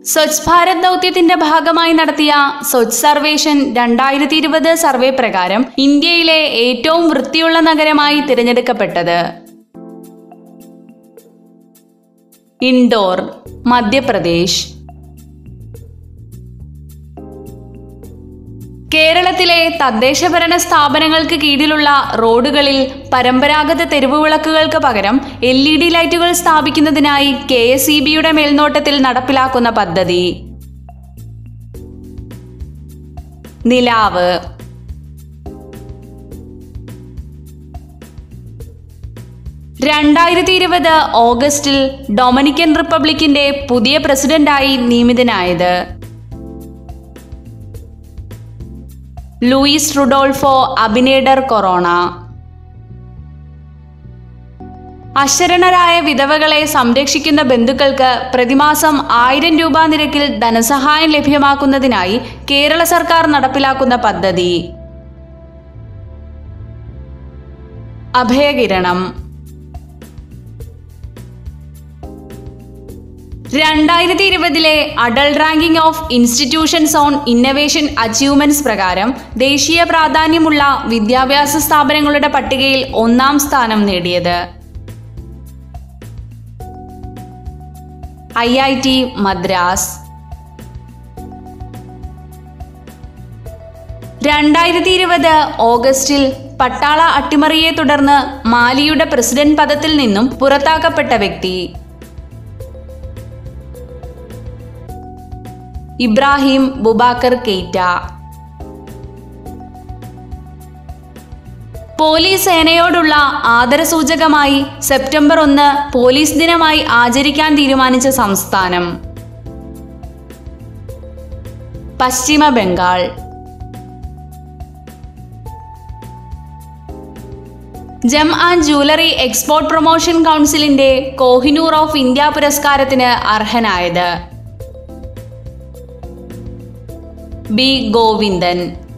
സ്വച്ഛ് ഭാരത് ദൗത്യത്തിന്റെ ഭാഗമായി നടത്തിയ സ്വച്ഛ് സർവേഷൻ 2020 സർവേ പ്രകാരം ഇന്ത്യയിലെ ഏറ്റവും വൃത്തിയുള്ള നഗരമായി തിരഞ്ഞെടുക്കപ്പെട്ടത് ഇൻഡോർ, മധ്യപ്രദേശ്. കേരളത്തിലെ തദ്ദേശഭരണ സ്ഥാപനങ്ങൾക്ക് കീഴിലുള്ള റോഡുകളിൽ പരമ്പരാഗത തെരുവുവിളക്കുകൾക്ക് പകരം LED ലൈറ്റുകൾ സ്ഥാപിക്കുന്നതിനായി KSEBയുടെ മേൽനോട്ടത്തിൽ നടപ്പിലാക്കുന്ന പദ്ധതി നിലാവ്. ഓഗസ്റ്റിൽ ഡൊമിനിക്കൻ റിപ്പബ്ലിക്കിന്റെ പുതിയ പ്രസിഡന്റായി നിയമിതനായത് ലൂയിസ് റുഡോൾഫോ അബിനേഡർ കൊറോണ. അശരണരായ വിധവകളെ സംരക്ഷിക്കുന്ന ബന്ധുക്കൾക്ക് പ്രതിമാസം 1000 രൂപ നിരക്കിൽ ധനസഹായം ലഭ്യമാക്കുന്നതിനായി കേരള സർക്കാർ നടപ്പിലാക്കുന്ന പദ്ധതി Abhayakiranam. 2020 Atal ranking of institutions on innovation achievements പ്രകാരം ദേശീയ പ്രാധാന്യമുള്ള വിദ്യാഭ്യാസ സ്ഥാപനങ്ങളുടെ പട്ടികയിൽ 1ാം സ്ഥാനം നേടിയത് IIT മദ്രാസ്. 2020 ഓഗസ്റ്റിൽ പട്ടാള അട്ടിമറിയെ തുടർന്ന് മാലിയുടെ പ്രസിഡന്റ് പദത്തിൽ നിന്നും പുറത്താക്കപ്പെട്ട വ്യക്തി ഇബ്രാഹിം ബുബാക്കർ കെയ്റ്റ. പോലീസ് സേനയോടുള്ള ആദരസൂചകമായി സെപ്റ്റംബർ 1 പോലീസ് ദിനമായി ആചരിക്കാൻ തീരുമാനിച്ച സംസ്ഥാനം പശ്ചിമ ബംഗാൾ. ജം ആൻഡ് ജ്വല്ലറി എക്സ്പോർട്ട് പ്രൊമോഷൻ കൗൺസിലിന്റെ കോഹിനൂർ ഓഫ് ഇന്ത്യ പുരസ്കാരത്തിന് അർഹനായത് B. ഗോവിന്ദൻ.